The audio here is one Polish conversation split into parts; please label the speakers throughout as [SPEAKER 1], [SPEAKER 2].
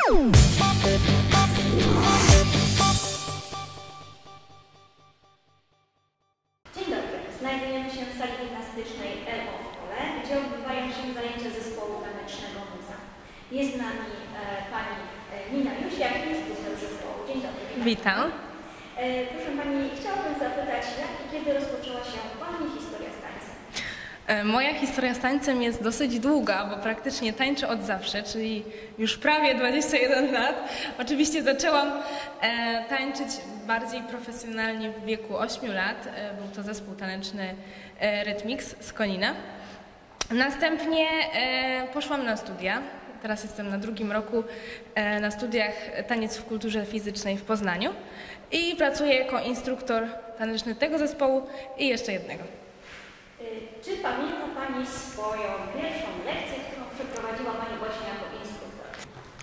[SPEAKER 1] Dzień dobry. Znajdujemy się w sali gimnastycznej LO w Kole, gdzie odbywają się zajęcia zespołu tanecznego Muza. Jest z nami pani Nina Jóźwiak, instruktor zespołu. Dzień dobry.
[SPEAKER 2] Witam.
[SPEAKER 1] Proszę pani, chciałabym zapytać, jak i kiedy rozpoczęła się pani historia z tańcem?
[SPEAKER 2] Moja historia z tańcem jest dosyć długa, bo praktycznie tańczę od zawsze, czyli już prawie 21 lat. Oczywiście zaczęłam tańczyć bardziej profesjonalnie w wieku 8 lat. Był to zespół taneczny Rhythmix z Konina. Następnie poszłam na studia. Teraz jestem na drugim roku na studiach taniec w kulturze fizycznej w Poznaniu i pracuję jako instruktor taneczny tego zespołu i jeszcze jednego.
[SPEAKER 1] Czy pamięta pani swoją pierwszą lekcję, którą przeprowadziła pani właśnie jako instruktor?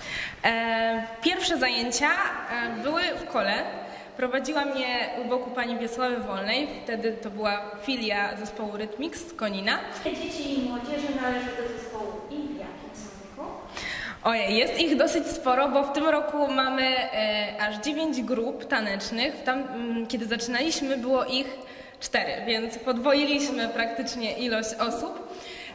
[SPEAKER 2] Pierwsze zajęcia były w Kole. Prowadziła mnie u boku pani Wiesławy Wolnej, wtedy to była filia zespołu Rhythmix z Konina.
[SPEAKER 1] Dzieci i młodzieży należy do zespołu i w jakim są wieku?
[SPEAKER 2] Ojej, jest ich dosyć sporo, bo w tym roku mamy aż 9 grup tanecznych. Kiedy zaczynaliśmy, było ich 4, więc podwoiliśmy praktycznie ilość osób.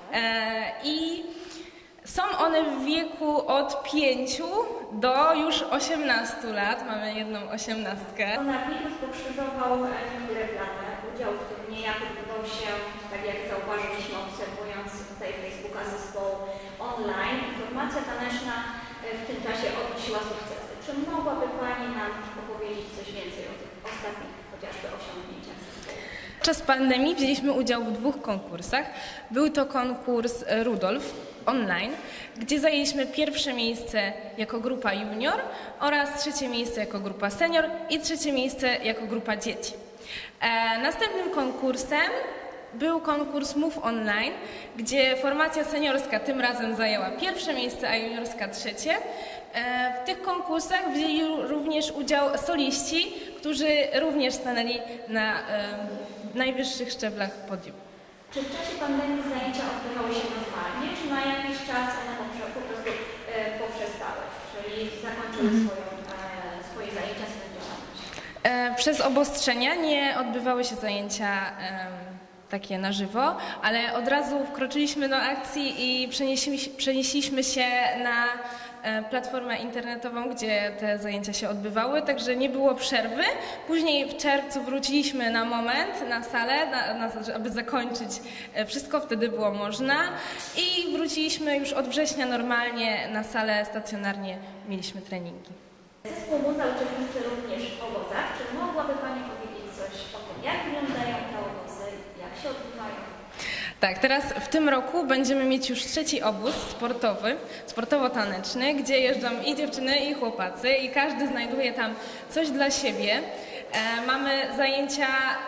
[SPEAKER 2] I są one w wieku od 5 do już 18 lat. Mamy jedną 18-tkę.
[SPEAKER 1] Koronawirus pokrzyżował niektóre plany. Udział w turniejach odbywał się, tak jak zauważyliśmy, obserwując tutaj Facebooka zespołu online. Formacja taneczna w tym czasie odnosiła sukcesy. Czy mogłaby pani nam opowiedzieć coś więcej o tych ostatnich chociażby osiągnięciach zespołu?
[SPEAKER 2] Podczas pandemii wzięliśmy udział w 2 konkursach. Był to konkurs Rudolf online, gdzie zajęliśmy pierwsze miejsce jako grupa junior oraz trzecie miejsce jako grupa senior i trzecie miejsce jako grupa dzieci. Następnym konkursem był konkurs Move Online, gdzie formacja seniorska tym razem zajęła pierwsze miejsce, a juniorska trzecie. W tych konkursach wzięli również udział soliści, którzy również stanęli na najwyższych szczeblach podium.
[SPEAKER 1] Czy w czasie pandemii zajęcia odbywały się normalnie, czy na jakiś czas one po prostu poprzestały, czyli zakończyły swoje zajęcia, swoją działalność?
[SPEAKER 2] Przez obostrzenia nie odbywały się zajęcia takie na żywo, ale od razu wkroczyliśmy do akcji i przenieśliśmy się na platformę internetową, gdzie te zajęcia się odbywały, także nie było przerwy. Później w czerwcu wróciliśmy na moment na salę, aby zakończyć wszystko, wtedy było można i wróciliśmy już od września normalnie na salę, stacjonarnie mieliśmy treningi.
[SPEAKER 1] Zespół Muza uczestniczy również w obozach. Czy mogłaby pani powiedzieć coś o tym, jak wyglądają te obozy, jak się odbywają?
[SPEAKER 2] Tak, teraz w tym roku będziemy mieć już 3. obóz sportowy, sportowo-taneczny, gdzie jeżdżą i dziewczyny, i chłopacy i każdy znajduje tam coś dla siebie. Mamy zajęcia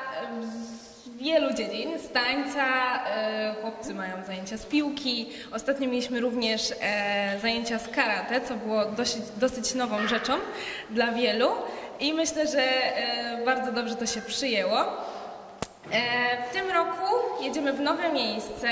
[SPEAKER 2] z wielu dziedzin, z tańca, chłopcy mają zajęcia z piłki. Ostatnio mieliśmy również zajęcia z karate, co było dosyć nową rzeczą dla wielu i myślę, że bardzo dobrze to się przyjęło. W tym roku jedziemy w nowe miejsce.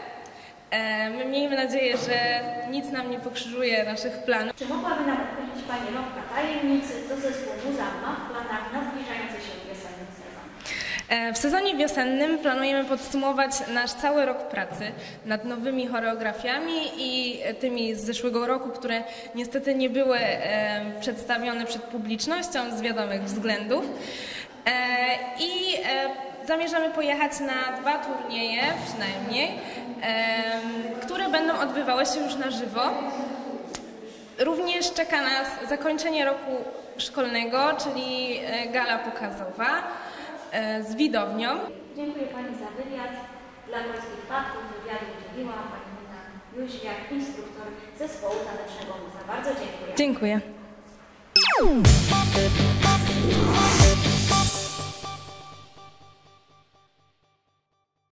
[SPEAKER 2] My miejmy nadzieję, że nic nam nie pokrzyżuje naszych planów.
[SPEAKER 1] Czy mogłaby nam opowiedzieć pani rąbka tajemnicy, co zespół Muza ma w planach na zbliżający się wiosenny sezon?
[SPEAKER 2] W sezonie wiosennym planujemy podsumować nasz cały rok pracy nad nowymi choreografiami i tymi z zeszłego roku, które niestety nie były przedstawione przed publicznością z wiadomych względów. Zamierzamy pojechać na 2 turnieje przynajmniej, które będą odbywały się już na żywo. Również czeka nas zakończenie roku szkolnego, czyli gala pokazowa z widownią.
[SPEAKER 1] Dziękuję pani za wywiad. Dla Polskich Faktów wywiadu udzieliła pani Nina Jóźwiak, instruktor zespołu tanecznego Muza. Bardzo dziękuję.
[SPEAKER 2] Dziękuję.